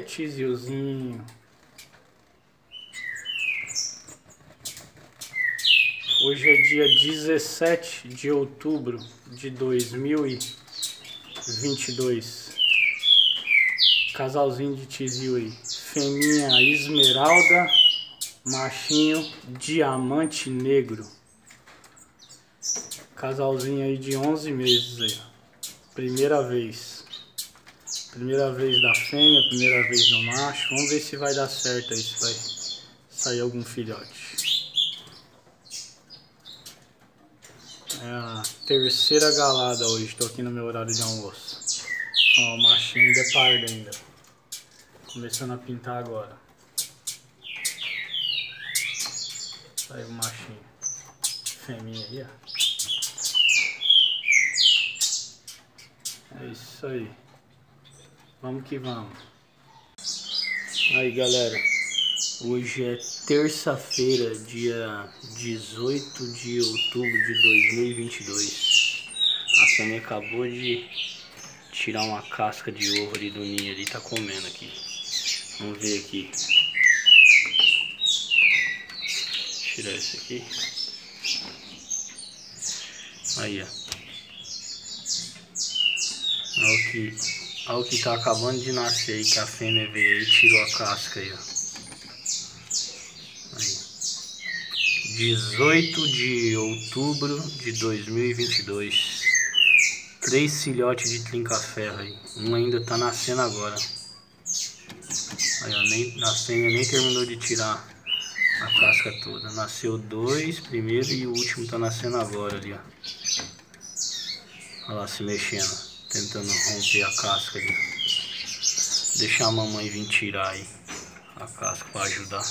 tiziozinho. Hoje é dia 17 de outubro de 2022. Casalzinho de tizio aí. Fêmea esmeralda, machinho diamante negro. Casalzinho aí de 11 meses aí. Primeira vez. Primeira vez da fêmea, primeira vez do macho. Vamos ver se vai dar certo aí, se vai sair algum filhote. É a terceira galada hoje, tô aqui no meu horário de almoço. Ó, o machinho ainda é pardo ainda. Começando a pintar agora. Saiu o machinho. Fêmea aí, ó. É isso aí. Vamos que vamos. Aí, galera. Hoje é terça-feira, dia 18 de outubro de 2022. A fêmea acabou de tirar uma casca de ovo ali do ninho ali, tá comendo aqui. Vamos ver aqui. Tirar esse aqui. Aí, ó. Olha o que tá acabando de nascer aí, que a fêmea veio aí e tirou a casca aí, ó. Aí. 18 de outubro de 2022. 3 filhotes de trinca-ferro aí. Um ainda tá nascendo agora. Aí, ó, a fêmea nem terminou de tirar a casca toda. Nasceu 2 primeiro e o último tá nascendo agora ali, ó. Olha lá se mexendo, tentando romper a casca ali. Deixar a mamãe vir tirar aí a casca para ajudar.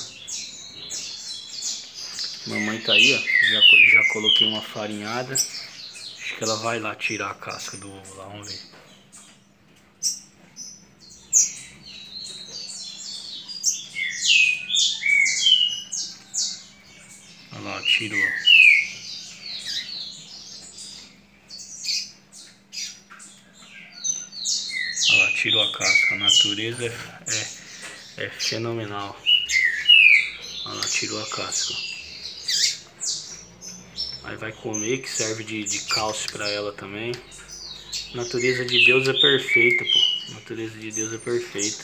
Mamãe tá aí, ó. Já coloquei uma farinhada. Acho que ela vai lá tirar a casca do ovo lá, vamos ver. Olha lá, tirou. Olha lá, tirou a casca. A natureza é fenomenal. Olha lá, tirou a casca. Aí vai comer, que serve de cálcio pra ela também. A natureza de Deus é perfeita, pô. A natureza de Deus é perfeita.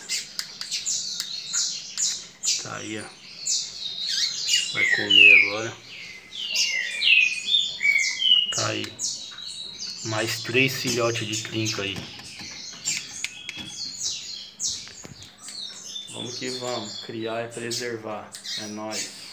Tá aí, ó. Vai comer agora. Tá aí. Mais 3 filhotes de trinca aí. Vamos que vamos. Criar é preservar. É nóis.